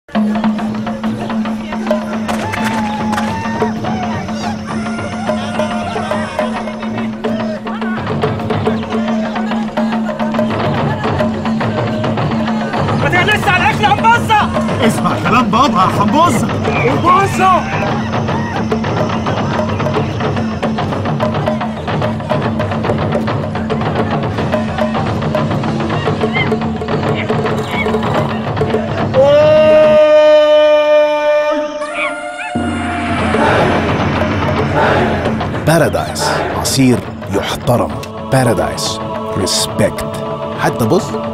ما تغلسش على الاكل يا حمبوزه. اسمع كلام بابا يا حمبوزه. حمبوزه بارادايس، عصير يحترم. بارادايس ريسبكت. حتى بص